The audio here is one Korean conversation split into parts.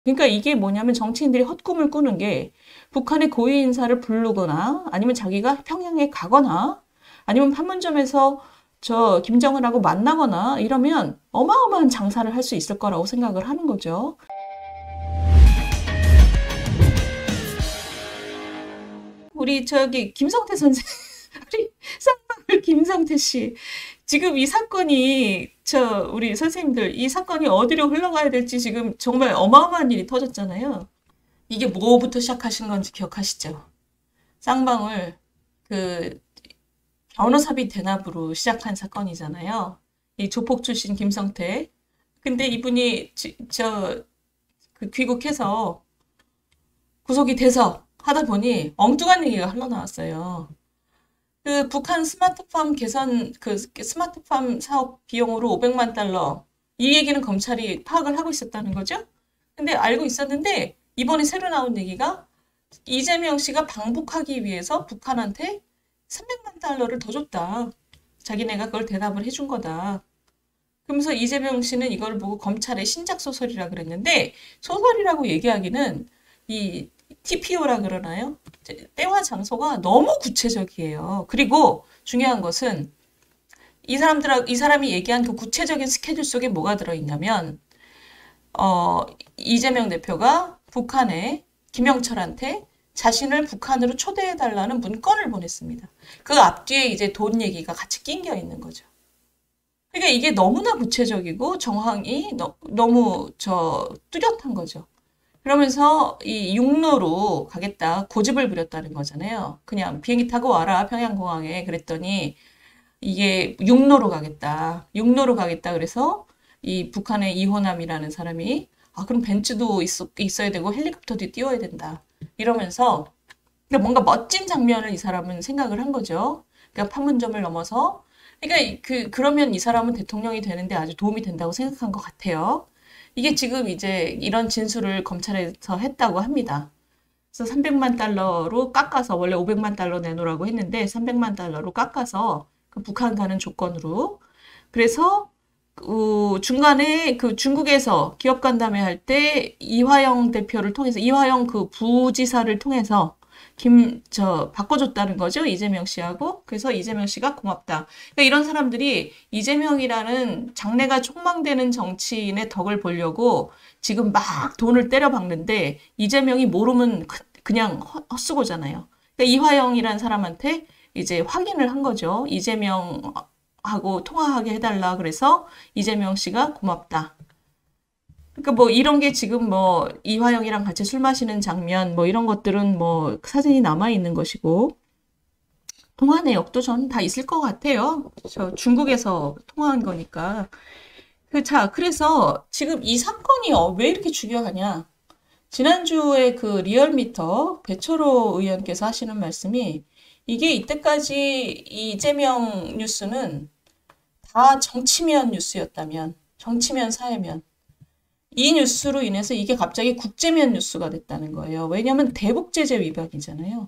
그러니까 이게 뭐냐면 정치인들이 헛꿈을 꾸는 게 북한의 고위 인사를 부르거나 아니면 자기가 평양에 가거나 아니면 판문점에서 저 김정은하고 만나거나 이러면 어마어마한 장사를 할 수 있을 거라고 생각을 하는 거죠. 우리 저기 김성태 선생, 우리 쌍방울 김성태 씨. 지금 이 사건이 우리 선생님들 이 사건이 어디로 흘러가야 될지 지금 정말 어마어마한 일이 터졌잖아요. 이게 뭐부터 시작하신 건지 기억하시죠? 쌍방울 그 변호사비 대납으로 시작한 사건이잖아요. 이 조폭 출신 김성태. 근데 이분이 그 귀국해서 구속이 돼서 하다 보니 엉뚱한 얘기가 흘러나왔어요. 그 북한 스마트팜 개선 그 스마트팜 사업 비용으로 500만 달러 이 얘기는 검찰이 파악을 하고 있었다는 거죠. 근데 알고 있었는데 이번에 새로 나온 얘기가 이재명 씨가 방북하기 위해서 북한한테 300만 달러를 더 줬다. 자기네가 그걸 대납을 해준 거다. 그러면서 이재명 씨는 이걸 보고 검찰의 신작 소설이라 그랬는데 소설이라고 얘기하기는 이 TPO라 그러나요? 때와 장소가 너무 구체적이에요. 그리고 중요한 것은 이 사람이 얘기한 그 구체적인 스케줄 속에 뭐가 들어있냐면 어, 이재명 대표가 북한에 김영철한테 자신을 북한으로 초대해달라는 문건을 보냈습니다. 그 앞뒤에 이제 돈 얘기가 같이 낑겨 있는 거죠. 그러니까 이게 너무나 구체적이고 정황이 너무 뚜렷한 거죠. 그러면서 이 육로로 가겠다 고집을 부렸다는 거잖아요. 그냥 비행기 타고 와라 평양공항에 그랬더니 이게 육로로 가겠다. 육로로 가겠다 그래서 이 북한의 이호남이라는 사람이 그럼 벤츠도 있어야 되고 헬리콥터도 띄워야 된다. 이러면서 그러니까 뭔가 멋진 장면을 이 사람은 생각을 한 거죠. 그러니까 판문점을 넘어서 그러니까 그러면 이 사람은 대통령이 되는데 아주 도움이 된다고 생각한 것 같아요. 이게 지금 이제 이런 진술을 검찰에서 했다고 합니다. 그래서 300만 달러로 깎아서 원래 500만 달러 내놓으라고 했는데 300만 달러로 깎아서 그 북한 가는 조건으로 그래서 중간에 그 중국에서 기업 간담회 할 때 이화영 대표를 통해서 이화영 그 부지사를 통해서 바꿔줬다는 거죠. 이재명 씨하고. 그래서 이재명 씨가 고맙다. 그러니까 이런 사람들이 이재명이라는 장래가 촉망되는 정치인의 덕을 보려고 지금 막 돈을 때려박는데 이재명이 모르면 그냥 헛수고잖아요. 그러니까 이화영이라는 사람한테 이제 확인을 한 거죠. 이재명하고 통화하게 해달라. 그래서 이재명 씨가 고맙다. 그러니까 뭐 이런 게 지금 뭐 이화영이랑 같이 술 마시는 장면 뭐 이런 것들은 뭐 사진이 남아 있는 것이고 통화 내역도 전 다 있을 것 같아요. 저 중국에서 통화한 거니까. 그래서 지금 이 사건이 왜 이렇게 중요하냐? 지난주에 그 리얼미터 배철호 의원께서 하시는 말씀이 이게 이때까지 이재명 뉴스는 다 정치면 뉴스였다면, 정치면 사회면 이 뉴스로 인해서 이게 갑자기 국제면 뉴스가 됐다는 거예요. 왜냐하면 대북 제재 위반이잖아요.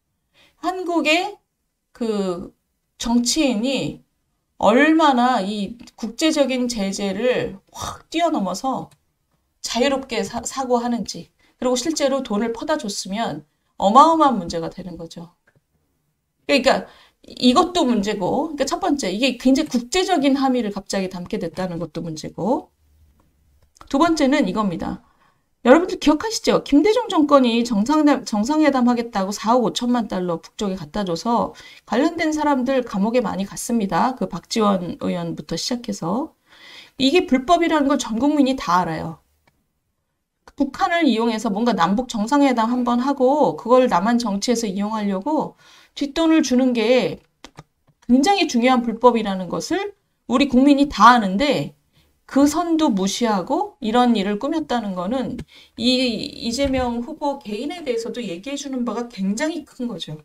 한국의 그 정치인이 얼마나 이 국제적인 제재를 확 뛰어넘어서 자유롭게 사고하는지 그리고 실제로 돈을 퍼다 줬으면 어마어마한 문제가 되는 거죠. 그러니까 이것도 문제고 그러니까 첫 번째 이게 굉장히 국제적인 함의를 갑자기 담게 됐다는 것도 문제고 두 번째는 이겁니다. 여러분들 기억하시죠? 김대중 정권이 정상회담 하겠다고 4억 5천만 달러 북쪽에 갖다 줘서 관련된 사람들 감옥에 많이 갔습니다. 그 박지원 의원부터 시작해서. 이게 불법이라는 걸 전 국민이 다 알아요. 북한을 이용해서 뭔가 남북 정상회담 한번 하고 그걸 남한 정치에서 이용하려고 뒷돈을 주는 게 굉장히 중요한 불법이라는 것을 우리 국민이 다 아는데 그 선도 무시하고 이런 일을 꾸몄다는 거는 이재명 후보 개인에 대해서도 얘기해 주는 바가 굉장히 큰 거죠.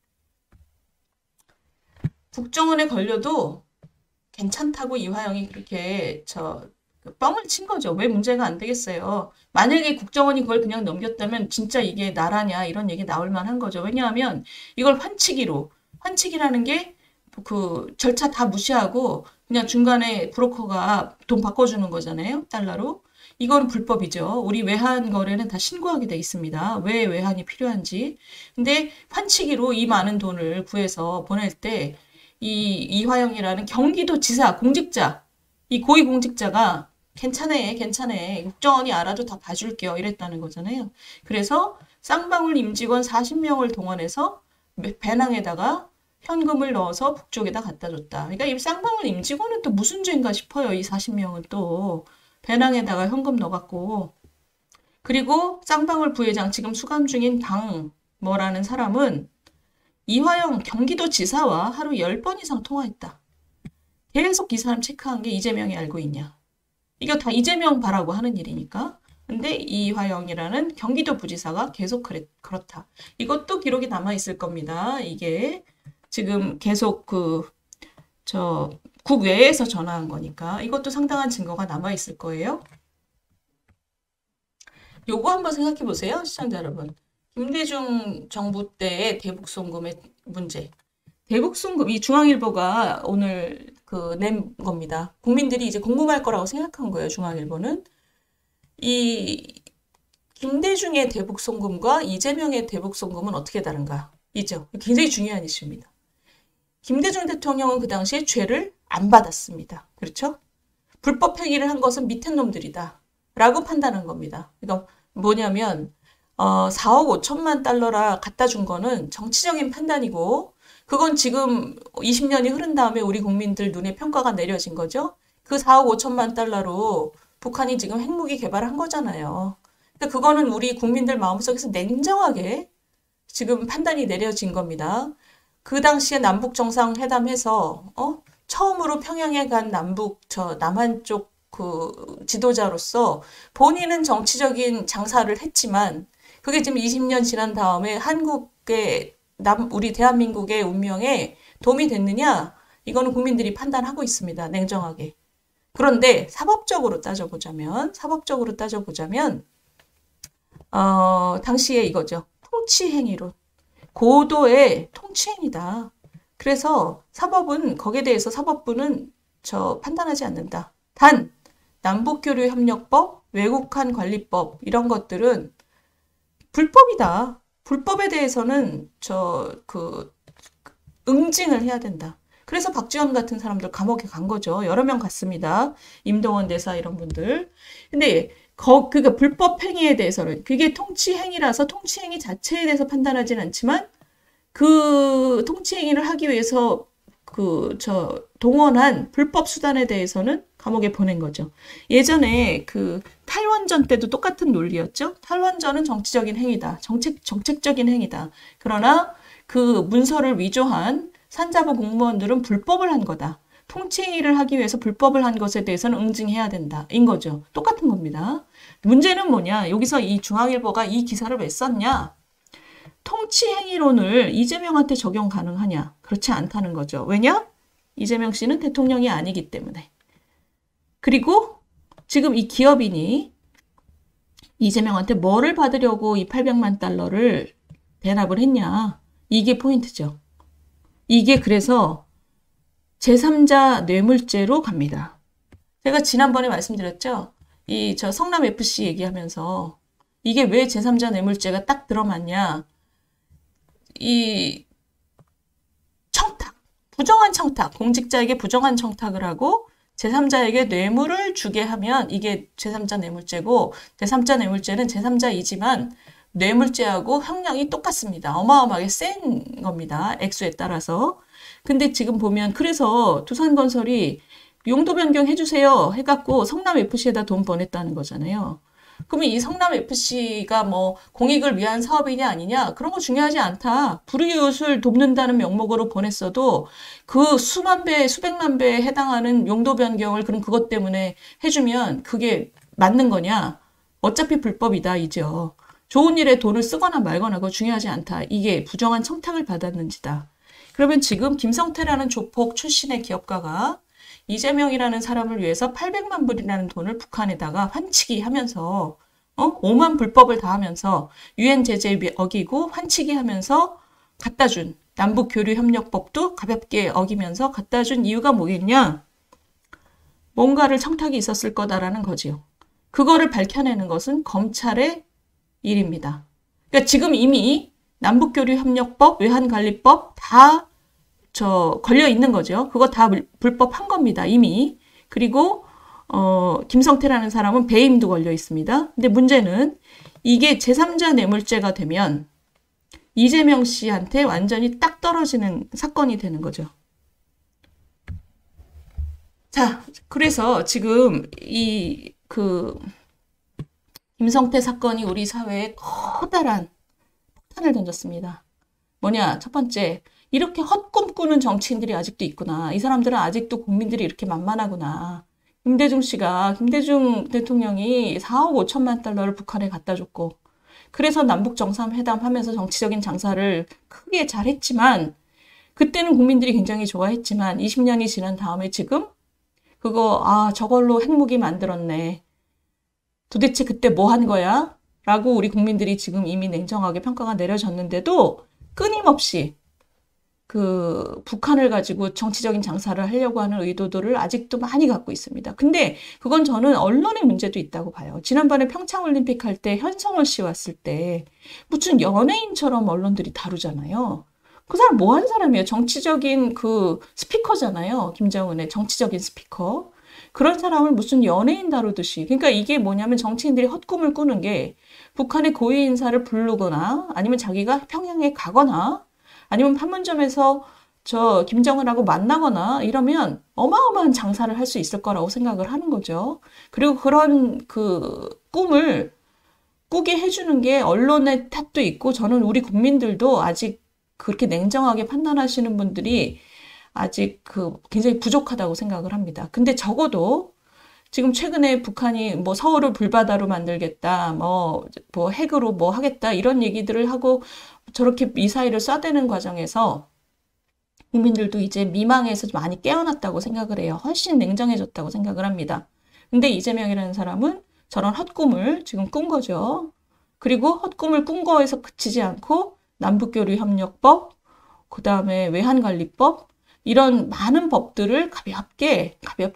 국정원에 걸려도 괜찮다고 이화영이 그렇게 뻥을 친 거죠. 왜 문제가 안 되겠어요. 만약에 국정원이 그걸 그냥 넘겼다면 진짜 이게 나라냐 이런 얘기 나올 만한 거죠. 왜냐하면 이걸 환치기라는 게 그 절차 다 무시하고 그냥 중간에 브로커가 돈 바꿔주는 거잖아요. 달러로. 이건 불법이죠. 우리 외환 거래는 다 신고하게 돼 있습니다. 왜 외환이 필요한지. 근데 환치기로 이 많은 돈을 구해서 보낼 때 이 이화영이라는 경기도지사 공직자, 이 고위공직자가 괜찮아, 괜찮아. 국정원이 알아도 다 봐줄게요. 이랬다는 거잖아요. 그래서 쌍방울 임직원 40명을 동원해서 배낭에다가 현금을 넣어서 북쪽에다 갖다 줬다. 그러니까 이 쌍방울 임직원은 또 무슨 죄인가 싶어요. 이 40명은 또 배낭에다가 현금 넣어갖고. 그리고 쌍방울 부회장 지금 수감 중인 뭐라는 사람은 이화영 경기도지사와 하루 10번 이상 통화했다. 계속 이 사람 체크한 게 이재명이 알고 있냐. 이거 다 이재명 바라고 하는 일이니까. 근데 이화영이라는 경기도 부지사가 계속 그렇다. 이것도 기록이 남아있을 겁니다. 이게 지금 계속 국외에서 전화한 거니까 이것도 상당한 증거가 남아있을 거예요. 요거 한번 생각해 보세요. 시청자 여러분. 김대중 정부 때의 대북송금의 문제. 대북송금, 이 중앙일보가 오늘 낸 겁니다. 국민들이 이제 궁금할 거라고 생각한 거예요. 중앙일보는. 이 김대중의 대북송금과 이재명의 대북송금은 어떻게 다른가? 이죠. 굉장히 중요한 이슈입니다. 김대중 대통령은 그 당시에 죄를 안 받았습니다. 그렇죠? 불법 행위를 한 것은 밑에 놈들이다. 라고 판단한 겁니다. 그러니까 뭐냐면 4억 5천만 달러라 갖다 준 거는 정치적인 판단이고 그건 지금 20년이 흐른 다음에 우리 국민들 눈에 평가가 내려진 거죠. 그 4억 5천만 달러로 북한이 지금 핵무기 개발한 거잖아요. 그러니까 그거는 우리 국민들 마음속에서 냉정하게 지금 판단이 내려진 겁니다. 그 당시에 남북 정상회담해서 처음으로 평양에 간 남한 쪽 지도자로서 본인은 정치적인 장사를 했지만 그게 지금 20년 지난 다음에 우리 대한민국의 운명에 도움이 됐느냐? 이거는 국민들이 판단하고 있습니다. 냉정하게. 그런데 사법적으로 따져보자면 당시에 이거죠. 통치행위로. 고도의 통치행위다. 그래서 거기에 대해서 사법부는 판단하지 않는다. 단, 남북교류협력법, 외국한 관리법 이런 것들은 불법이다. 불법에 대해서는 응징을 해야 된다. 그래서 박지원 같은 사람들 감옥에 간 거죠. 여러 명 갔습니다. 임동원 대사 이런 분들. 근데 그러니까 불법 행위에 대해서는 그게 통치행위라서 통치행위 자체에 대해서 판단하지는 않지만 그 통치행위를 하기 위해서 동원한 불법 수단에 대해서는 감옥에 보낸 거죠. 예전에 탈원전 때도 똑같은 논리였죠. 탈원전은 정치적인 행위다. 정책적인 행위다. 그러나 그 문서를 위조한 산자부 공무원들은 불법을 한 거다. 통치행위를 하기 위해서 불법을 한 것에 대해서는 응징해야 된다. 인 거죠. 똑같은 겁니다. 문제는 뭐냐? 여기서 이 중앙일보가 이 기사를 왜 썼냐? 통치행위론을 이재명한테 적용 가능하냐? 그렇지 않다는 거죠. 왜냐? 이재명 씨는 대통령이 아니기 때문에. 그리고 지금 이 기업인이 이재명한테 뭐를 받으려고 이 800만 달러를 대납을 했냐? 이게 포인트죠. 이게 그래서 제3자 뇌물죄로 갑니다. 제가 지난번에 말씀드렸죠? 성남FC 얘기하면서 이게 왜 제3자 뇌물죄가 딱 들어맞냐? 이 부정한 청탁, 공직자에게 부정한 청탁을 하고 제3자에게 뇌물을 주게 하면 이게 제3자 뇌물죄고 제3자 뇌물죄는 제3자이지만 뇌물죄하고 형량이 똑같습니다. 어마어마하게 센 겁니다. 액수에 따라서. 근데 지금 보면 그래서 두산건설이 용도 변경해주세요 해갖고 성남FC에다 돈 보냈다는 거잖아요. 그러면 이 성남FC가 공익을 위한 사업이냐 아니냐 그런 거 중요하지 않다. 불이웃을 돕는다는 명목으로 보냈어도 그 수만 배, 수백만 배에 해당하는 용도 변경을 그럼 그것 때문에 해주면 그게 맞는 거냐? 어차피 불법이다 이죠. 좋은 일에 돈을 쓰거나 말거나 그거 중요하지 않다. 이게 부정한 청탁을 받았는지다. 그러면 지금 김성태라는 조폭 출신의 기업가가 이재명이라는 사람을 위해서 800만 불이라는 돈을 북한에다가 환치기 하면서 5만 불법을 다 하면서 유엔 제재 어기고 환치기 하면서 갖다 준 남북교류협력법도 가볍게 어기면서 갖다 준 이유가 뭐겠냐? 뭔가를 청탁이 있었을 거다라는 거지요. 그거를 밝혀내는 것은 검찰의 일입니다. 그러니까 지금 이미 남북교류협력법, 외환관리법 다 걸려 있는 거죠. 그거 다 불법한 겁니다. 이미. 그리고 김성태라는 사람은 배임도 걸려 있습니다. 근데 문제는 이게 제3자 뇌물죄가 되면 이재명 씨한테 완전히 딱 떨어지는 사건이 되는 거죠. 자, 그래서 지금 김성태 사건이 우리 사회에 커다란 폭탄을 던졌습니다. 뭐냐? 첫 번째, 이렇게 헛꿈 꾸는 정치인들이 아직도 있구나. 이 사람들은 아직도 국민들이 이렇게 만만하구나. 김대중 대통령이 4억 5천만 달러를 북한에 갖다 줬고, 그래서 남북 정상회담 하면서 정치적인 장사를 크게 잘했지만, 그때는 국민들이 굉장히 좋아했지만, 20년이 지난 다음에 지금 저걸로 핵무기 만들었네. 도대체 그때 뭐 한 거야? 라고 우리 국민들이 지금 이미 냉정하게 평가가 내려졌는데도 끊임없이 북한을 가지고 정치적인 장사를 하려고 하는 의도들을 아직도 많이 갖고 있습니다. 근데 그건 저는 언론의 문제도 있다고 봐요. 지난번에 평창올림픽 할 때 현성월 씨 왔을 때 무슨 연예인처럼 언론들이 다루잖아요. 그 사람 뭐 한 사람이에요? 정치적인 스피커잖아요. 김정은의 정치적인 스피커. 그런 사람을 무슨 연예인 다루듯이. 그러니까 이게 뭐냐면 정치인들이 헛꿈을 꾸는 게 북한의 고위 인사를 부르거나 아니면 자기가 평양에 가거나 아니면 판문점에서 김정은하고 만나거나 이러면 어마어마한 장사를 할 수 있을 거라고 생각을 하는 거죠. 그리고 그런 꿈을 꾸게 해주는 게 언론의 탓도 있고 저는 우리 국민들도 아직 그렇게 냉정하게 판단하시는 분들이 아직 굉장히 부족하다고 생각을 합니다. 근데 적어도 지금 최근에 북한이 뭐 서울을 불바다로 만들겠다, 뭐 핵으로 뭐 하겠다 이런 얘기들을 하고 저렇게 미사일을 쏴대는 과정에서 국민들도 이제 미망에서 많이 깨어났다고 생각을 해요. 훨씬 냉정해졌다고 생각을 합니다. 근데 이재명이라는 사람은 저런 헛꿈을 지금 꾼 거죠. 그리고 헛꿈을 꾼 거에서 그치지 않고 남북교류협력법, 그 다음에 외환관리법 이런 많은 법들을 가볍게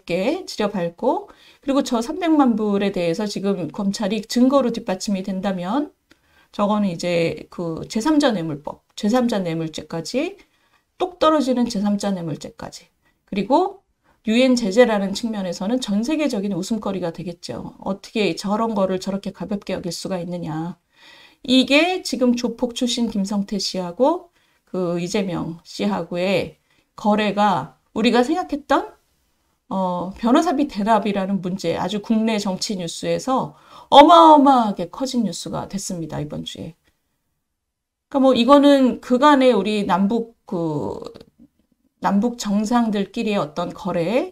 지려밟고 그리고 저 300만 불에 대해서 지금 검찰이 증거로 뒷받침이 된다면 저거는 이제 제3자 뇌물법, 제3자 뇌물죄까지 똑 떨어지는 제3자 뇌물죄까지 그리고 유엔 제재라는 측면에서는 전 세계적인 웃음거리가 되겠죠. 어떻게 저런 거를 저렇게 가볍게 여길 수가 있느냐. 이게 지금 조폭 출신 김성태 씨하고 이재명 씨하고의 거래가 우리가 생각했던 변호사비 대납이라는 문제 아주 국내 정치 뉴스에서 어마어마하게 커진 뉴스가 됐습니다. 이번 주에. 그러니까 뭐 이거는 그간의 우리 남북 정상들끼리의 어떤 거래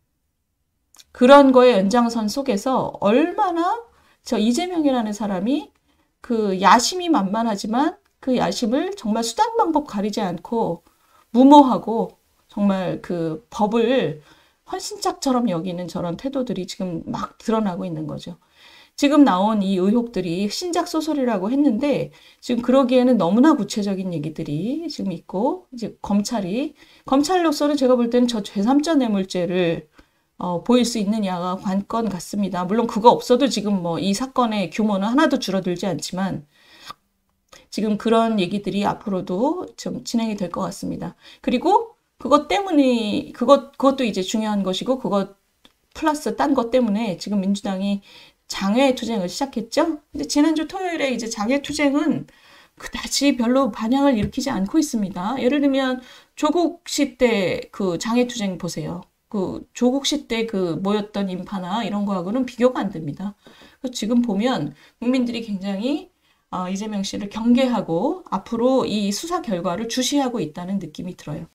그런 거의 연장선 속에서 얼마나 저 이재명이라는 사람이 야심이 만만하지만 그 야심을 정말 수단 방법 가리지 않고 무모하고 정말 법을 헌신짝처럼 여기는 저런 태도들이 지금 막 드러나고 있는 거죠. 지금 나온 이 의혹들이 신작 소설이라고 했는데 지금 그러기에는 너무나 구체적인 얘기들이 지금 있고 이제 검찰로서는 제가 볼 때는 저 제3자 뇌물죄를 보일 수 있느냐가 관건 같습니다. 물론 그거 없어도 지금 뭐 이 사건의 규모는 하나도 줄어들지 않지만 지금 그런 얘기들이 앞으로도 좀 진행이 될 것 같습니다. 그리고 그것 때문에 그것도 이제 중요한 것이고 그것 플러스 딴 것 때문에 지금 민주당이 장외투쟁을 시작했죠. 근데 지난주 토요일에 이제 장외투쟁은 그다지 별로 반향을 일으키지 않고 있습니다. 예를 들면 조국 씨 때 장외투쟁 보세요. 조국 씨 때 모였던 인파나 이런 거하고는 비교가 안 됩니다. 지금 보면 국민들이 굉장히 이재명 씨를 경계하고 앞으로 이 수사 결과를 주시하고 있다는 느낌이 들어요.